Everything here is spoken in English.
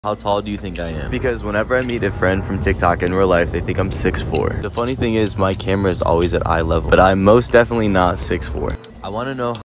How tall do you think I am? Because whenever I meet a friend from TikTok in real life, they think I'm 6'4". The funny thing is my camera is always at eye level, but I'm most definitely not 6'4". I want to know